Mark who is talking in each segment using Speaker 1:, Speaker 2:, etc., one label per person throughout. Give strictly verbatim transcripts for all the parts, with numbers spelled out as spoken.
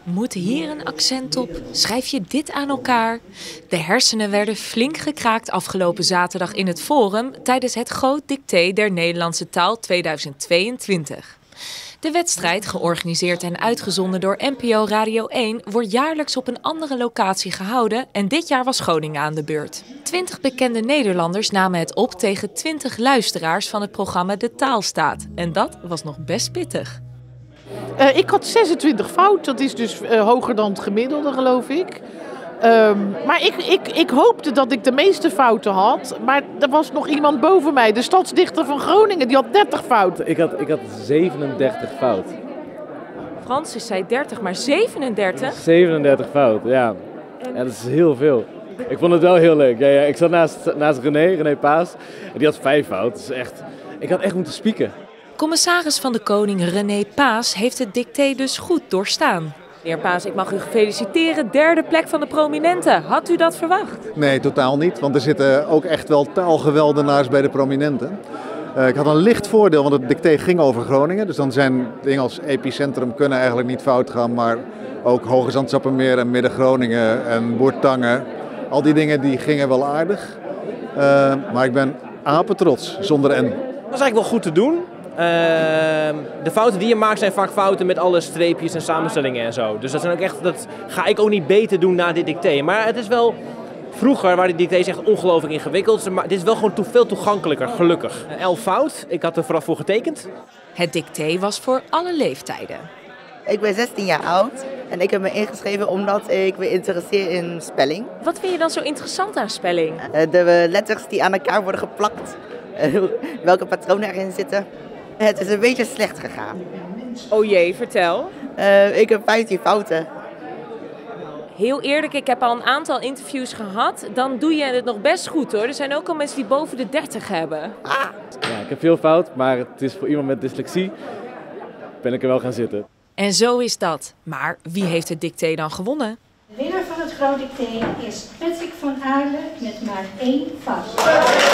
Speaker 1: Moet hier een accent op? Schrijf je dit aan elkaar? De hersenen werden flink gekraakt afgelopen zaterdag in het Forum tijdens het Groot Dicté der Nederlandse Taal tweeduizend tweeëntwintig. De wedstrijd, georganiseerd en uitgezonden door N P O Radio één, wordt jaarlijks op een andere locatie gehouden en dit jaar was Groningen aan de beurt. Twintig bekende Nederlanders namen het op tegen twintig luisteraars van het programma De Taalstaat. En dat was nog best pittig.
Speaker 2: Uh, ik had zesentwintig fout, dat is dus uh, hoger dan het gemiddelde, geloof ik. Um, maar ik, ik, ik hoopte dat ik de meeste fouten had, maar er was nog iemand boven mij, de stadsdichter van Groningen, die had dertig fouten.
Speaker 3: Ik had, ik had zevenendertig fout.
Speaker 1: Francis zei dertig, maar zevenendertig?
Speaker 3: zevenendertig fout, ja. Ja, dat is heel veel. Ik vond het wel heel leuk. Ja, ja, ik zat naast, naast René, René Paas, en die had vijf fout. Dat is echt, ik had echt moeten spieken.
Speaker 1: Commissaris van de Koning René Paas heeft het dicté dus goed doorstaan. Meneer Paas, ik mag u feliciteren. Derde plek van de prominenten. Had u dat verwacht?
Speaker 4: Nee, totaal niet. Want er zitten ook echt wel taalgeweldenaars bij de prominenten. Uh, ik had een licht voordeel, want het dicté ging over Groningen. Dus dan zijn dingen als epicentrum kunnen eigenlijk niet fout gaan. Maar ook Hoge Zand-Sappemeer en Midden-Groningen en Bourtangen. Al die dingen die gingen wel aardig. Uh, maar ik ben apetrots, zonder N.
Speaker 5: Dat was eigenlijk wel goed te doen. Uh, de fouten die je maakt zijn vaak fouten met alle streepjes en samenstellingen en zo. Dus dat, zijn ook echt, dat ga ik ook niet beter doen na dit dicté. Maar het is wel, vroeger waren die dictés echt ongelooflijk ingewikkeld. Maar dit is wel gewoon to, veel toegankelijker, gelukkig. Elf fout, ik had er vooraf voor getekend.
Speaker 1: Het dicté was voor alle leeftijden.
Speaker 6: Ik ben zestien jaar oud en ik heb me ingeschreven omdat ik me interesseer in spelling.
Speaker 1: Wat vind je dan zo interessant aan spelling?
Speaker 6: Uh, de letters die aan elkaar worden geplakt, uh, welke patronen erin zitten. Het is een beetje slecht gegaan.
Speaker 1: Oh jee, vertel.
Speaker 6: Uh, ik heb vijftien fouten.
Speaker 1: Heel eerlijk, ik heb al een aantal interviews gehad. Dan doe je het nog best goed hoor. Er zijn ook al mensen die boven de dertig hebben.
Speaker 6: Ah.
Speaker 3: Ja, ik heb veel fout, maar het is voor iemand met dyslexie ben ik er wel gaan zitten.
Speaker 1: En zo is dat. Maar wie heeft het dicté dan gewonnen?
Speaker 7: De winnaar van het Groot Dicté is Patrick van Aarle met maar één fout.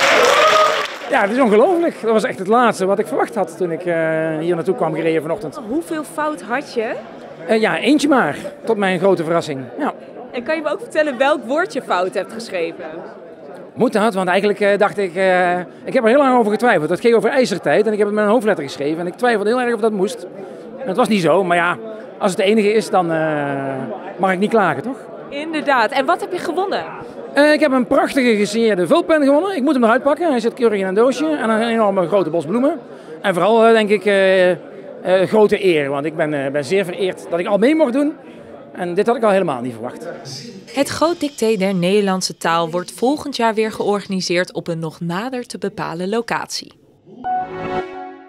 Speaker 8: Ja, het is ongelooflijk. Dat was echt het laatste wat ik verwacht had toen ik uh, hier naartoe kwam gereden vanochtend.
Speaker 1: Hoeveel fout had je?
Speaker 8: Uh, ja, eentje maar. Tot mijn grote verrassing. Ja.
Speaker 1: En kan je me ook vertellen welk woord je fout hebt geschreven?
Speaker 8: Moet dat, want eigenlijk uh, dacht ik... Uh, ik heb er heel lang over getwijfeld. Dat ging over ijzertijd en ik heb het met een hoofdletter geschreven. En ik twijfelde heel erg of dat moest. En het was niet zo, maar ja, als het de enige is, dan uh, mag ik niet klagen, toch?
Speaker 1: Inderdaad. En wat heb je gewonnen?
Speaker 8: Uh, ik heb een prachtige gesigneerde vulpen gewonnen. Ik moet hem eruit pakken. Hij zit keurig in een doosje. En een enorme grote bos bloemen. En vooral uh, denk ik uh, uh, grote eer. Want ik ben, uh, ben zeer vereerd dat ik al mee mocht doen. En dit had ik al helemaal niet verwacht.
Speaker 1: Het Groot Dicté der Nederlandse Taal wordt volgend jaar weer georganiseerd op een nog nader te bepalen locatie.